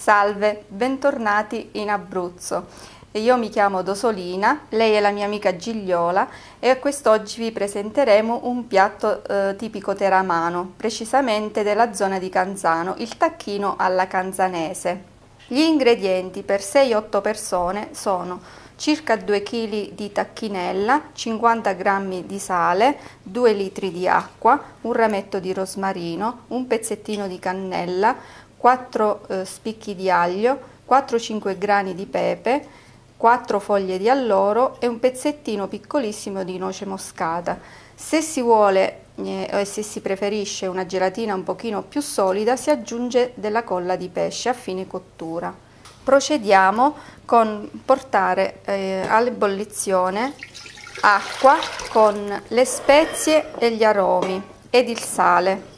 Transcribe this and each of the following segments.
Salve, bentornati in Abruzzo. Io mi chiamo Dosolina, lei è la mia amica Gigliola e quest'oggi vi presenteremo un piatto tipico teramano, precisamente della zona di Canzano, il tacchino alla canzanese. Gli ingredienti per 6-8 persone sono circa 2 kg di tacchinella, 50 g di sale, 2 litri di acqua, un rametto di rosmarino, un pezzettino di cannella, 4 spicchi di aglio, 4-5 grani di pepe, 4 foglie di alloro e un pezzettino piccolissimo di noce moscata. Se si vuole e se si preferisce una gelatina un pochino più solida, si aggiunge della colla di pesce a fine cottura. Procediamo con portare all'ebollizione acqua con le spezie e gli aromi ed il sale.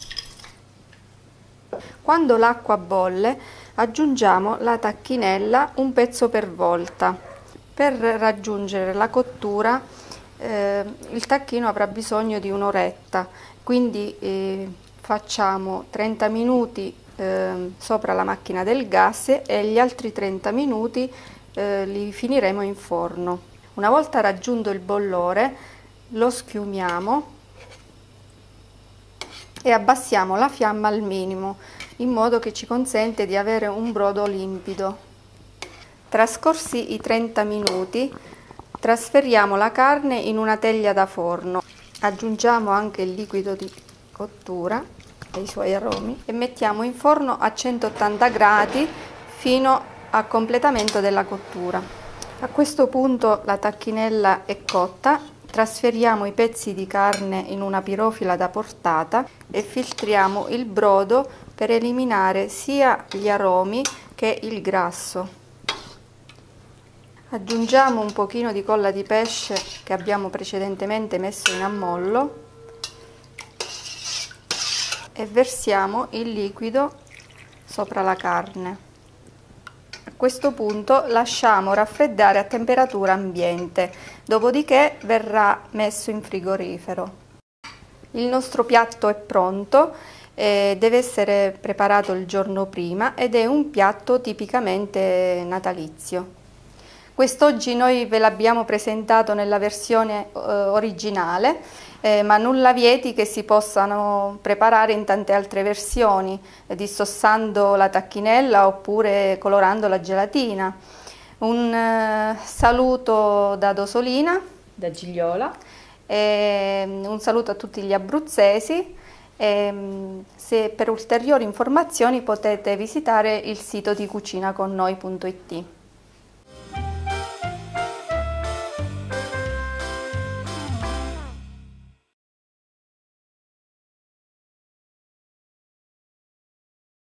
Quando l'acqua bolle, aggiungiamo la tacchinella un pezzo per volta. Per raggiungere la cottura il tacchino avrà bisogno di un'oretta, quindi facciamo 30 minuti sopra la macchina del gas e gli altri 30 minuti li finiremo in forno. Una volta raggiunto il bollore lo schiumiamo e abbassiamo la fiamma al minimo, in modo che ci consente di avere un brodo limpido. Trascorsi i 30 minuti, trasferiamo la carne in una teglia da forno, aggiungiamo anche il liquido di cottura e i suoi aromi e mettiamo in forno a 180 gradi fino a completamento della cottura. A questo punto la tacchinella è cotta. Trasferiamo i pezzi di carne in una pirofila da portata e filtriamo il brodo per eliminare sia gli aromi che il grasso. Aggiungiamo un pochino di colla di pesce che abbiamo precedentemente messo in ammollo e versiamo il liquido sopra la carne. A questo punto lasciamo raffreddare a temperatura ambiente, dopodiché verrà messo in frigorifero. Il nostro piatto è pronto, deve essere preparato il giorno prima ed è un piatto tipicamente natalizio. Quest'oggi noi ve l'abbiamo presentato nella versione originale, ma nulla vieti che si possano preparare in tante altre versioni, dissossando la tacchinella oppure colorando la gelatina. Un saluto da Dosolina, da Gigliola, e un saluto a tutti gli abruzzesi. Se per ulteriori informazioni potete visitare il sito di cucinaconnoi.it.